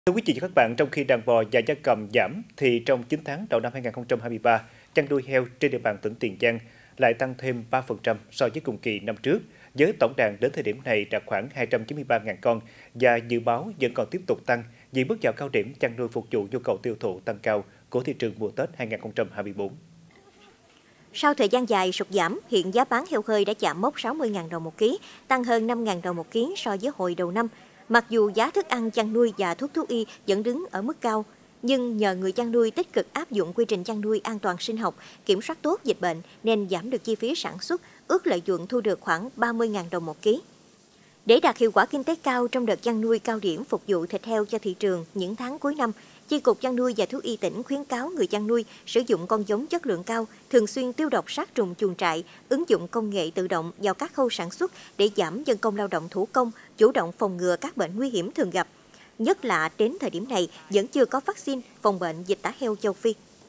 Thưa quý vị và các bạn, trong khi đàn bò và gia cầm giảm thì trong 9 tháng đầu năm 2023, chăn nuôi heo trên địa bàn tỉnh Tiền Giang lại tăng thêm 3% so với cùng kỳ năm trước, với tổng đàn đến thời điểm này đạt khoảng 293.000 con và dự báo vẫn còn tiếp tục tăng vì bước vào cao điểm chăn nuôi phục vụ nhu cầu tiêu thụ tăng cao của thị trường mùa Tết 2024. Sau thời gian dài sụt giảm, hiện giá bán heo hơi đã chạm mốc 60.000 đồng một ký, tăng hơn 5.000 đồng một ký so với hồi đầu năm. Mặc dù giá thức ăn chăn nuôi và thuốc thú y vẫn đứng ở mức cao, nhưng nhờ người chăn nuôi tích cực áp dụng quy trình chăn nuôi an toàn sinh học, kiểm soát tốt dịch bệnh nên giảm được chi phí sản xuất, ước lợi nhuận thu được khoảng 30.000 đồng một ký. Để đạt hiệu quả kinh tế cao trong đợt chăn nuôi cao điểm phục vụ thịt heo cho thị trường những tháng cuối năm, Chi cục Chăn nuôi và Thú y tỉnh khuyến cáo người chăn nuôi sử dụng con giống chất lượng cao, thường xuyên tiêu độc sát trùng chuồng trại, ứng dụng công nghệ tự động vào các khâu sản xuất để giảm nhân công lao động thủ công, chủ động phòng ngừa các bệnh nguy hiểm thường gặp. Nhất là đến thời điểm này vẫn chưa có vaccine phòng bệnh dịch tả heo châu Phi.